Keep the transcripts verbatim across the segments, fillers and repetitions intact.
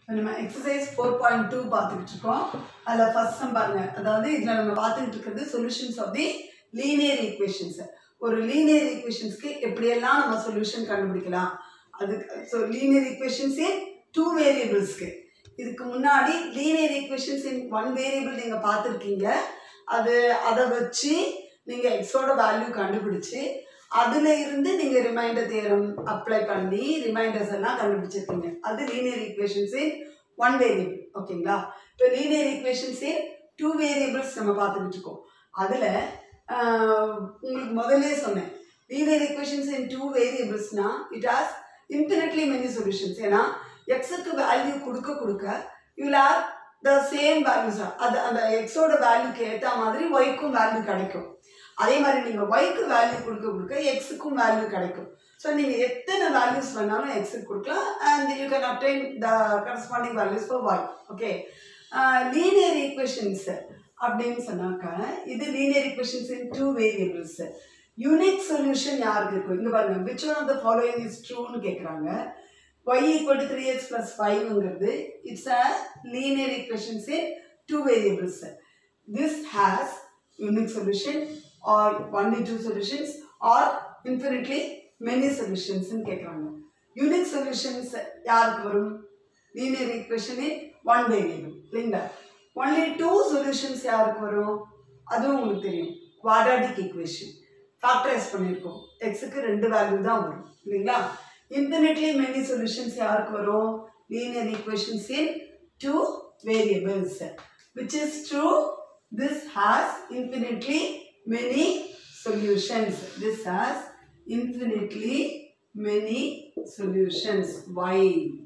நம்ம exercise four point two பார்த்துக்கிட்டு இருக்கோம். அதில் ஃபர்ஸ்ட் சம் பாருங்க. அதாவது இதில் நம்ம பார்த்துக்கிட்டு இருக்கிறது solutions of the linear equations. ஒரு லீனியர் ஈக்குவேஷன்ஸ்க்கு எப்படியெல்லாம் நம்ம சொல்யூஷன் கண்டுபிடிக்கலாம். அதுக்கு so linear equations in two வேரியபிள்ஸ்க்கு. இதுக்கு முன்னாடி linear equations in one variable நீங்கள் பார்த்துருக்கீங்க. அது அதை வச்சு நீங்கள் எக்ஸோட வேல்யூ கண்டுபிடிச்சி அதில் இருந்து நீங்கள் ரிமைண்டர் தியரம் அப்ளை பண்ணி ரிமைண்டர்ஸ் எல்லாம் கண்டுபிடிச்சிருக்கீங்க. அது linear equations in one variable. ஓகேங்களா? இப்போ linear equations in two variables நம்ம பார்த்துக்கிட்டு இருக்கோம். அதில் உங்களுக்கு முதல்ல சொன்னேன், லீனியர் ஈக்குவேஷன்ஸ் இன் டூ வேரியபிள்ஸ்னா it has infinitely many solutions. ஏன்னா எக்ஸுக்கு வேல்யூ கொடுக்க கொடுக்க you will have the same values. அது அந்த எக்ஸோட வேல்யூக்கு ஏற்ற மாதிரி ஒய்க்கும் வேல்யூ கிடைக்கும். அதே மாதிரி நீங்கள் ஒய்க்கு வேல்யூ கொடுக்க கொடுக்க எக்ஸுக்கும் வேல்யூ கிடைக்கும். ஸோ நீங்கள் எத்தனை வேல்யூஸ் வேணாலும் எக்ஸுக்கு கொடுக்கலாம் and you can obtain the corresponding values for y. Okay, linear equations அப்படின்னு சொன்னாக்க இது linear equations in two variables. Unique solution யாருக்கு இருக்கும்? இங்கே பாருங்க, which one of the following is ட்ரூன்னு கேட்குறாங்க. y equal to three x plus five ங்கிறது it's a linear equations in two variables. This has unique solution or only two solutions or infinitely many solutions ன்னு கேட்குறாங்க. Unique solutions யாருக்கு வரும்? linear equation in one variable இல்லைங்களா? only two solutions யாருக்கு வரும்? அதுவும் உங்களுக்கு தெரியும், quadratic equation. ஃபேக்டரைஸ் பண்ணியிருக்கோம், எக்ஸுக்கு ரெண்டு வேல்யூ தான் வரும் இல்லைங்களா? infinitely many solutions யாருக்கு வரும்? linear equations in two variables. Which is true, this has infinitely many solutions. This has infinitely many solutions. Why?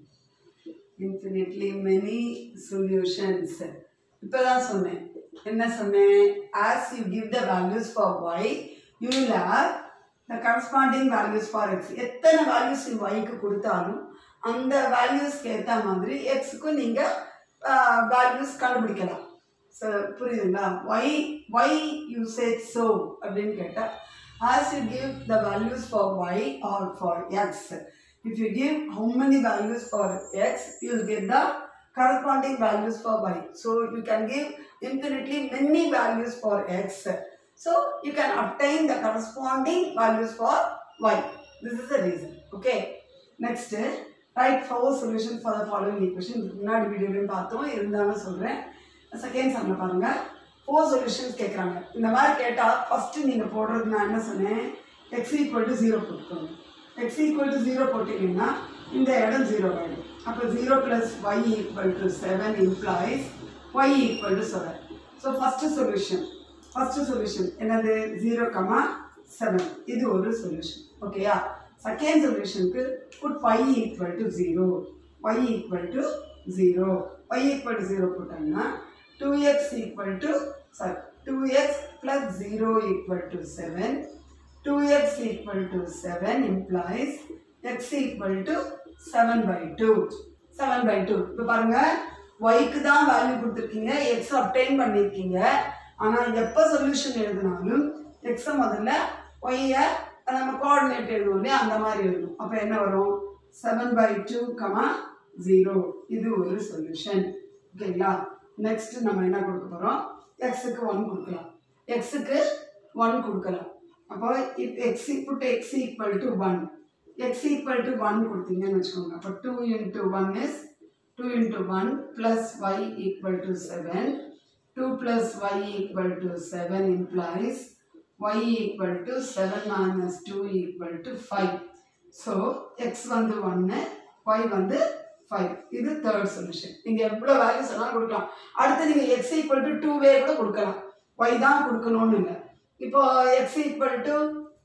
Infinitely many solutions. இப்பதான் சொன்னேன், என்ன சொன்னேன்? As you give the values for y, you will have the corresponding values for x. எத்தனை values yக்கு கொடுத்தாலும் அந்த வேல்யூஸ்க்கு ஏற்ற மாதிரி எக்ஸுக்கு நீங்கள் வேல்யூஸ் கண்டுபிடிக்கலாம். ஸோ புரியுதுங்களா? why why you said so அப்படின்னு கேட்டால், as you give the values for y or for x, if you give how many values for x, you will get the corresponding values for y. So you can give infinitely many values for x. So you can obtain the corresponding values for y. This is the reason. Okay. Next, write four solutions for the following equation. முன்னாடி வீடியோலையும் பார்த்தோம், இருந்தாலும் சொல்கிறேன். Second சம்மில் பாருங்கள், four solutions கேட்குறாங்க. இந்த மாதிரி கேட்டால் ஃபஸ்ட்டு நீங்கள் போடுறது நான் என்ன சொன்னேன், எக்ஸ் ஈக்குவல் டு ஜீரோ போட்டுக்கோங்க. எக்ஸ் ஈக்குவல் டு ஜீரோ போட்டிங்கன்னா இந்த இடம் ஜீரோ ஆகிடும். அப்போ zero plus y equal to seven implies y equal to seven. So first solution first solution என்னது? Zero comma seven. இது ஒரு சொல்யூஷன். ஓகேயா? செகண்ட் சொல்யூஷனுக்கு put y equal to zero. Y equal to zero. Y equal to zero போட்டாங்கன்னா two x equal to sorry two x plus zero equal to seven. Two x equal to seven implies x equal to seven by two. Seven by two. இப்போ பாருங்கள், ஒய்க்கு தான் value கொடுத்துருக்கீங்க, X obtained பண்ணியிருக்கீங்க. ஆனால் எப்போ solution எழுதினாலும் எக்ஸை முதல்ல ஒய்யை நம்ம கோஆர்டினேட் எழுதுவோம் இல்லையா, அந்த மாதிரி எழுதணும். அப்போ என்ன வரும்? Seven by two comma zero. இது ஒரு சொல்யூஷன். ஓகேங்களா? நெக்ஸ்ட் நம்ம என்ன கொடுக்க போகிறோம்? எக்ஸுக்கு ஒன் கொடுக்கலாம், எக்ஸுக்கு ஒன் கொடுக்கலாம். அப்போ if x put x equal to one. X equal to one கொடுத்தீங்கன்னு வச்சுக்கோங்க. அப்போ two into one is two into one plus y equal to seven. two plus y equal to seven implies y equal to seven minus two equal to five. So x வந்து one, y வந்து five. இது third solution. நீங்கள் எவ்வளோ values எல்லாம் கொடுக்கலாம். அடுத்து நீங்கள் x equal to two வே கூட கொடுக்கலாம், y தான் கொடுக்கணும்னு இல்லை. இப்போ x equal to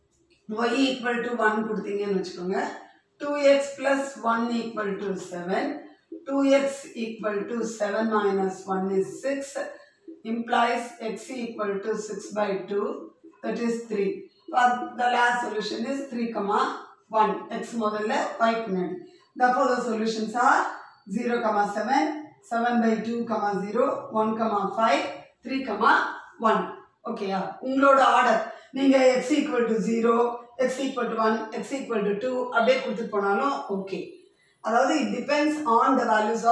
y equal to one கொடுத்தீங்கன்னு வச்சுக்கோங்க. two x plus one equal to seven. two x equal to seven minus one is six. Implies x equal to six by two, that is three. But the last solution is three comma one. X முதல்ல y பின்னாடி. Therefore the solutions are zero comma seven, seven by two comma zero, one comma five, three comma one. ஓகேயா? உங்களோட order நீங்கள் x equal to zero, x equal to one, x equal to two அப்படியே கொடுத்துட்டு போனாலும் okay. அதாவது it depends on the values of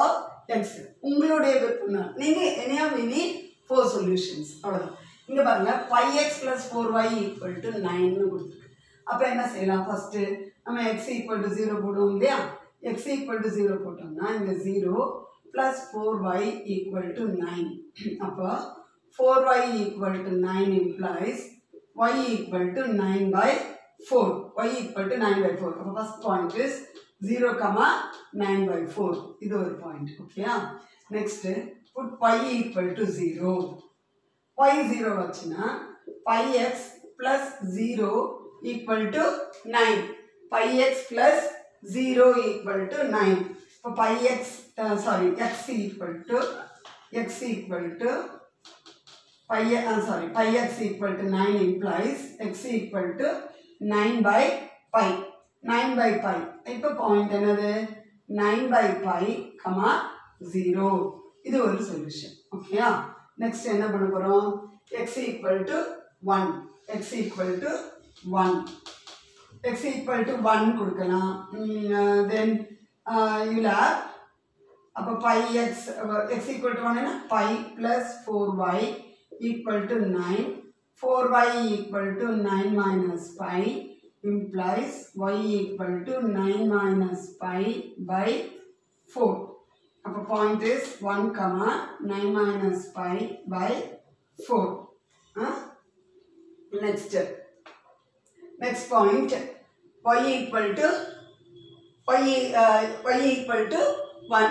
x. உங்களுடைய விருப்பம் தான். நீங்க anyhow we need four solutions. அவ்வளவுதான். இங்க பாருங்க five x plus four y equal to nine னு கொடுத்திருக்கு. அப்ப என்ன செய்யலாம்? ஃபர்ஸ்ட் நம்ம x equal to zero போடுவோம் இல்லையா? x equal to zero போட்டோம்னா இங்க zero plus four y equal to nine. அப்ப four y equal to nine implies y equal to nine by four. Y equal to nine by four. அப்ப first point is zero comma nine by four. இது ஒரு point. Okay? Next, put y equal to zero. Y zero வச்சுனா pi x plus zero equal to nine. Pi x plus zero equal to nine. So pi x, uh, sorry, x equal to, x equal to, pi, uh, sorry, pi x equal to nine implies x equal to nine by pi. nine by pi. இப்போ point என்னது? nine by pi, comma, zero. இது ஒரு solution. Okay? Next என்ன பண்ண போறோம்? x equal to one. x equal to one. x equal to one கொடுக்கலாம். Mm, then uh, you'll have அப்போ pi x, uh, x equal to one என்ன? Pi plus four y equal to nine. four y equal to nine minus pi implies y equal to nine minus pi by four. Appo point is one comma nine minus pi by four. Huh? Next, next point, y equal to y, uh, y equal to one.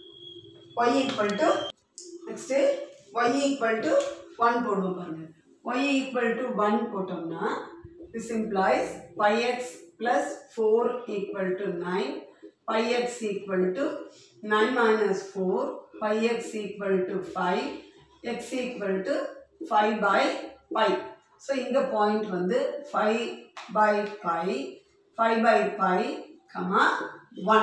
Y equal to, next y equal to one போடுவோம் பாருங்க. Y equal to one போட்டோம்னா this implies pi x plus four equal to nine. Pi x equal to nine minus four. Pi x equal to five. X equal to five by pi. So in the point வந்து five by pi, five by pi, comma one.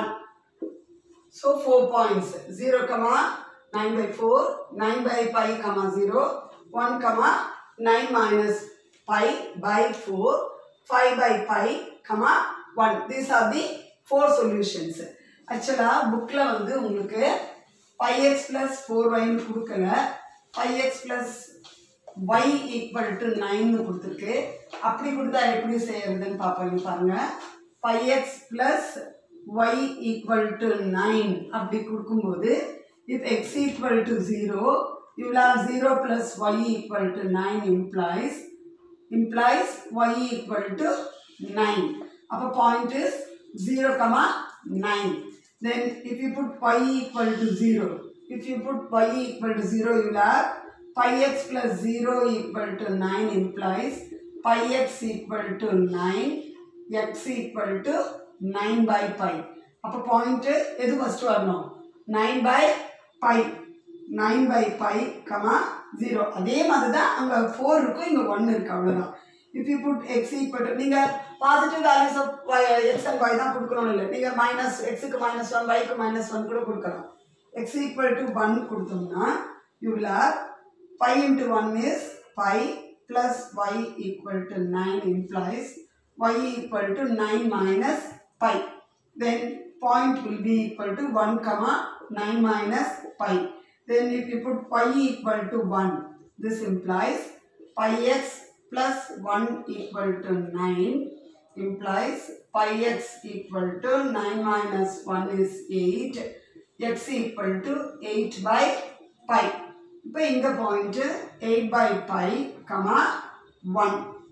So four points, zero comma nine by four, nine by pi comma zero, one comma nine minus pi by four, five by pi comma one. These are the four solutions. Actually bookல வந்து உங்களுக்கு pi x plus four y னு கொடுக்கல, pi x plus y equal to nine னு கொடுத்திருக்கு. அப்படி கொடுத்தா எப்படி செய்யறதுன்னு பாப்பீங்க பாருங்க. pi x plus y equal to nine அப்படி கொடுக்கும்போது if x equal to zero, you will have zero plus y equal to nine implies implies y equal to nine. Our point is zero comma nine. Then if you put y equal to zero, if you put y equal to zero, you will have pi x plus zero equal to nine implies pi x equal to nine, x equal to nine by pi. Our point is edu first varnom nine by pi, nine by pi comma zero. அதே மாதிரி தான் அங்க four இருக்கும், இங்க one இருக்கு, அவ்வளவுதான். If you put x equal to, நீங்க positive values of y, x and y தான் கொடுக்கணும் இல்லை, நீங்க minus x க்கு minus one, y க்கு minus one கூட கொடுக்கலாம். x equal to one கொடுத்தோம்னா you will have pi into one is pi plus y equal to nine implies y equal to nine minus pi. Then point will be equal to one comma nine minus pi. Then if you put pi equal to one, this implies pi x plus one equal to nine implies pi x equal to nine minus one is eight, x equal to eight by pi. இப்போ இந்த point eight by pi comma one.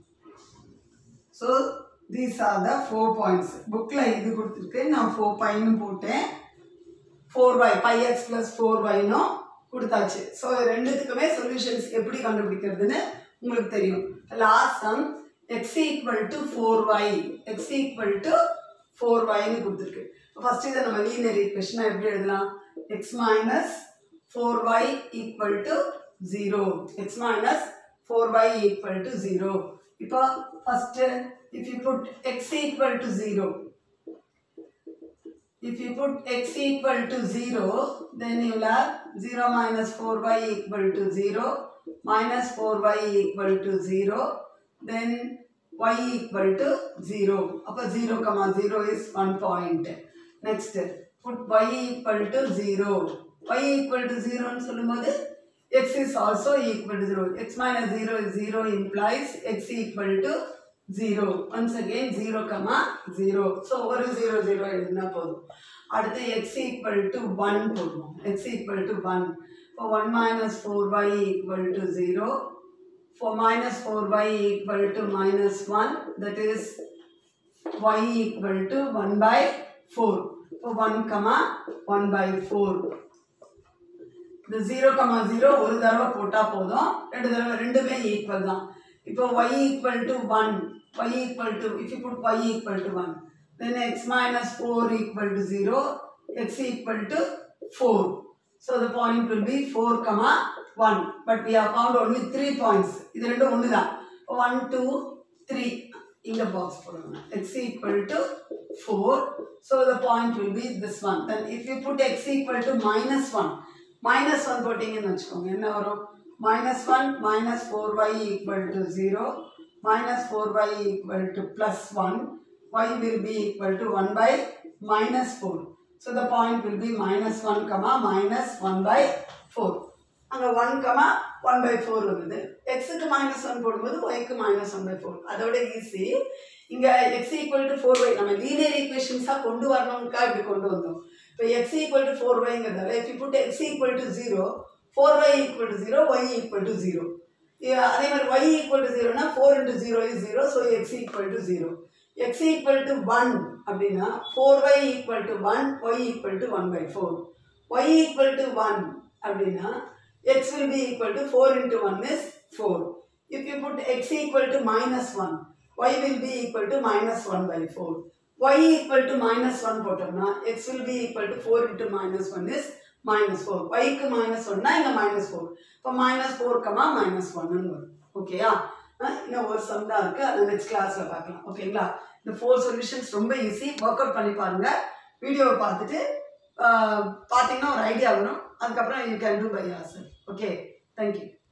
So these are the four points. bookல இது கொடுத்திருக்கு, நான் four pi னு போட்டேன், four y pi x plus four y னு கொடுத்தாச்சு. So ரெண்டுத்துக்குமே சொல்யூஷன்ஸ் எப்படி கண்டுபிடிக்கிறதுன்னு உங்களுக்கு தெரியும். Last sum x equal to four y, x equal to four y னு கொடுத்திருக்கு. ஃபர்ஸ்ட் இதை நம்ம லீனியர் ஈக்குவேஷனை எப்படி எழுதலாம்? x minus four y equal to zero. x minus four y equal to zero. இப்போ first if you put x equal to zero, if you put x equal to zero, then you will have zero minus four y equal to zero, minus four y equal to zero, then y equal to zero. Appa zero comma zero is one point. Next, put y equal to zero. y equal to zero ன்னு சொல்லும்போது x is also equal to zero. X minus zero is zero implies x equal to zero. Once again zero comma zero. So ஒரு zero zero எழுதுனா போதும். அடுத்து x equal to one போடுவோம். x equal to one. For one minus four y equal to zero. For minus four y equal to minus one. That is y equal to one by four. For one comma one by four. The zero comma zero ஒரு தடவை போட்டா போதும் ரெண்டு தடவை ரெண்டுமே equal தான் இப்போ y equal to one y equal to if you put y equal to one then x minus four equal to zero x equal to four so the point will be four comma one but we have found only three points இது ரெண்டும் ஒன்று தான் one two three in the box போடுங்க x equal to four so the point will be this one then if you put x equal to minus one minus one போட்டிங்கன்னு வச்சுக்கோங்க என்ன வரும் minus one minus four y equal to zero minus four y equal to plus one y will be equal to one by minus four so the point will be minus one comma minus one by four அங்க one comma one by four வருது x க்கு minus one போடும்போது y க்கு minus one by four அதோட easy இங்க x equal to four y நம்ம linear ஈக்குவேஷன்ஸா கொண்டு வரணும்க்கா இப்படி கொண்டு வந்தோம் இப்போ x equal to four y ங்கறதால if you put x equal to zero four y equal to zero y equal to zero அதே மாதிரி y equal to zero னா four into zero is zero so x equal to zero x equal to one அப்படினா four y equal to one y equal to one by four y equal to one அப்படினா x will be equal to four into one is four if you put x equal to minus one y will be equal to minus one by four y equal to minus one போட்டோம்னா x will be equal to four into minus one is minus four y க்கு minus one னா இங்க minus four இப்போ minus four minus one ன்னு வரும் ஓகேயா இன்னும் ஒரு சம் தான் இருக்கு அதை நெக்ஸ்ட் கிளாஸ்ல பார்க்கலாம் ஓகேங்களா இந்த four சொல்யூஷன்ஸ் ரொம்ப ஈஸி வொர்க் அவுட் பண்ணி பாருங்க வீடியோவை பார்த்துட்டு பாத்தீங்கன்னா ஒரு ஐடியா வரும் அதுக்கு அப்புறம் you can do by yourself okay thank you